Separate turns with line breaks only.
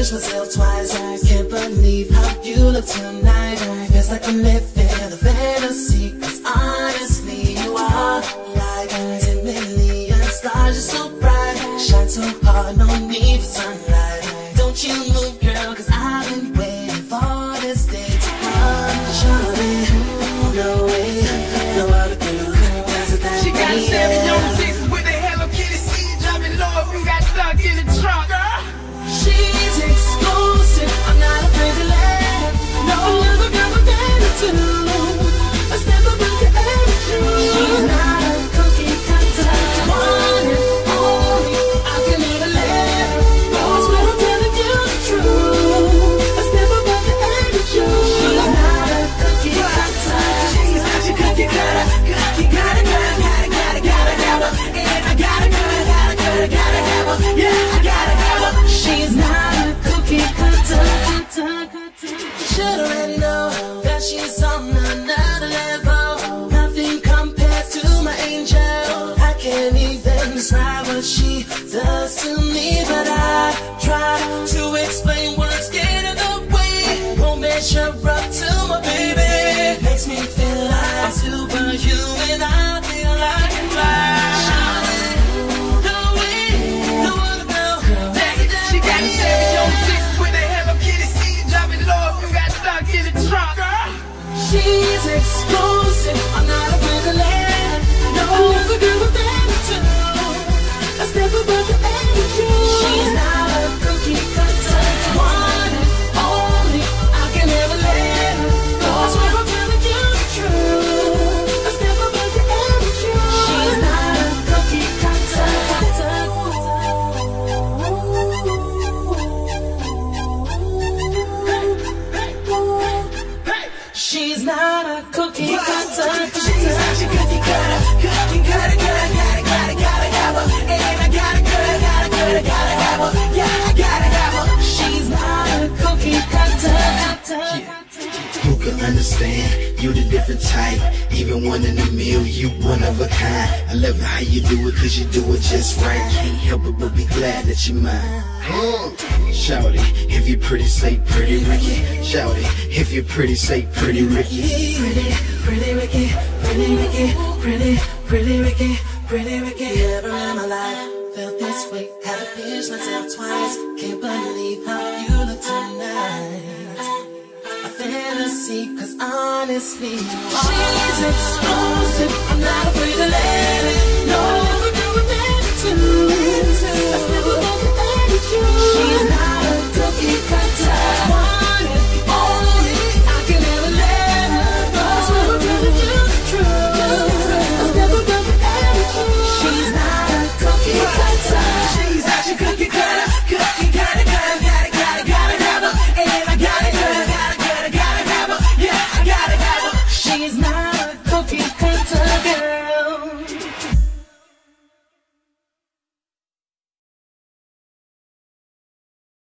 pinch myself twice. I can't believe how you look tonight. Feels like I'm living a fantasy, cause honestly you are like 10 million stars. You're so bright, shine so hard, no need for sunlight. Don't you move, girl, cause I've been waiting for this day to come. Shawty, no way, no other girl does it that
She got
way.
706s with a Hello Kitty seat, driving low if you got stuck in the trunk, girl.
She's explosive, I'm not afraid to let her know. Another girl with attitude, a step above the attitude. She's not a cookie cutter, one and only, I can never let her go. I swear I'm telling you the truth, a step above the attitude. She's not a cookie cutter.
She's not your cookie cutter. You gotta have her. And I gotta have her. Yeah, I gotta have her.
She's not a cookie cutter. You should already know that she's on another level. Nothing compares to my angel. I can't even describe what she does to me, but I try to explain words get in the way. Won't measure up to my baby. Makes me feel like superhuman. I feel like I can fly. No way, no other girl.
She got 706s with a Hello Kitty seat, driving low if you got stuck in the trunk, girl.
She's explosive, I'm not afraid to let her know. Another girl with attitude, a step above the attitude. She's not a cookie cutter, one and only, I can never let her go. I swear I'm telling you the truth, a step above the attitude. She's not a cookie cutter. She's not a cookie cutter.
She's not your cookie cutter. Cookie cutter, gotta have her. And I gotta have her. Yeah, I gotta have her.
She's not a cookie cutter.
Who can understand? You the different type. Even one in a million, you one of a kind. I love how you do it, cause you do it just right. Can't help it but be glad that you're mine. Shout it, if you're pretty, say pretty Ricky. Shout it, if you're pretty, say pretty Ricky.
Pretty Ricky, pretty Ricky, pretty Ricky, pretty Ricky. Never in my life felt this way. Had to pinch myself twice. Can't believe how you look tonight. A fantasy, cause honestly, she's explosive. I'm not afraid to let it